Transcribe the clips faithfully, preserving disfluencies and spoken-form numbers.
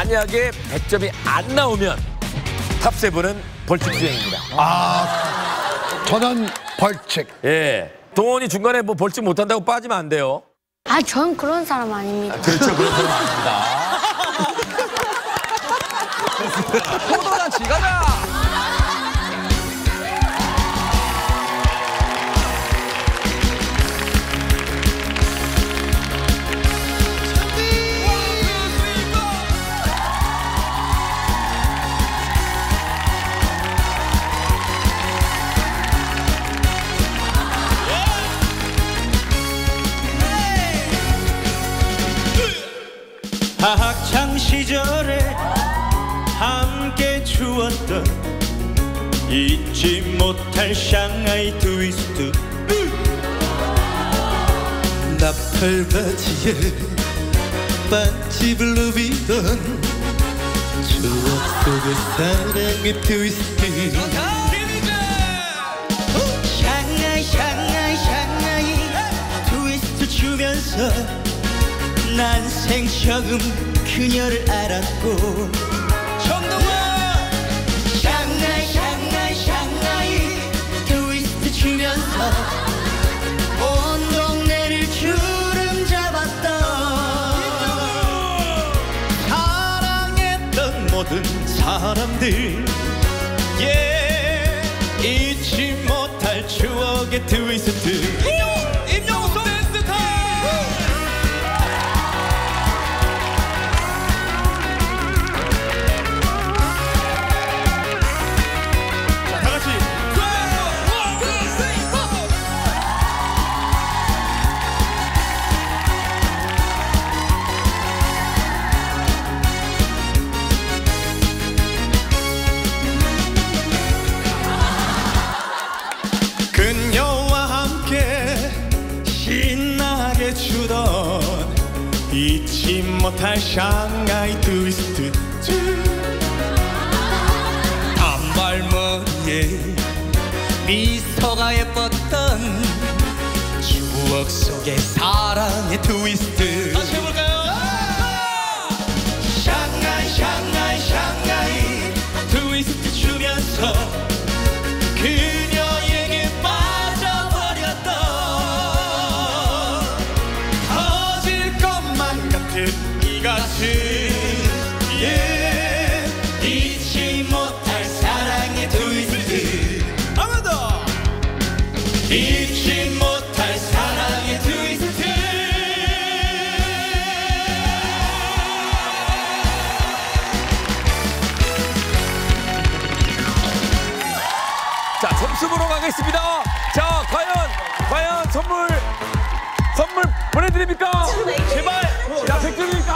만약에 백 점이 안 나오면 탑세븐은 벌칙 수행입니다. 아, 전원 벌칙. 예. 동원이 중간에 뭐 벌칙 못한다고 빠지면 안 돼요. 아, 전 그런 사람 아닙니다. 그렇죠, 그런 사람 아닙니다. 포도잔치 가자! 학창 시절에 함께 추었던 잊지 못할 샹하이 트위스트 나팔 바지에 반지 블루비던 추억 속의 사랑의 트위스트 샹하이 샹하이 샹하이 트위스트 추면서 난 생처음 그녀를 알았고 정동원 샹하이 샹하이 샹하이 트위스트 추면서 온 동네를 주름 잡았던 사랑했던 모든 사람들 예 잊지 못할 추억의 트위스트 임영웅 댄스 타임 그녀와 함께 신나게 추던 잊지 못할 샹하이 트위스트 단발머리에 미소가 예뻤던 추억 속의 사랑의 트위스트 다시 해볼까요? 샹하이 샹하이 샹하이 트위스트 추면서 그녀에게 빠져버렸던 터질 것만 같은 이 가슴 예 잊지 못할 사랑의 트위스트 한 번 더 잊지 못할 사랑의 트위스트 자, 점수 보러 가겠습니다. 자, 과연, 과연 선물, 선물 보내드립니까? 제발! 자, 백 점입니까?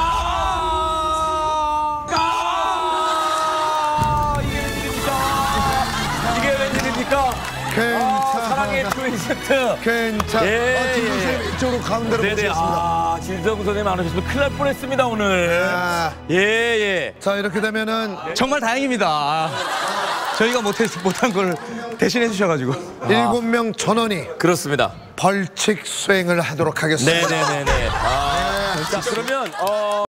아! 이게 웬일입니까? 이게 웬일입니까? 괜찮아. 아, 사랑의 트위스트. 괜찮아. 예, 아, 지금 선생님 이쪽으로 가운데로 네네. 모시겠습니다. 아, 진성 선생님 안 오셨으면 큰일 날 뻔했습니다, 오늘. 아. 예, 예. 자, 이렇게 되면은 정말 다행입니다. 저희가 못했, 못한 걸 대신해 주셔가지고. 일곱 명 전원이 그렇습니다. 벌칙 수행을 하도록 하겠습니다. 네네네네. 아, 자, 그러면, 어.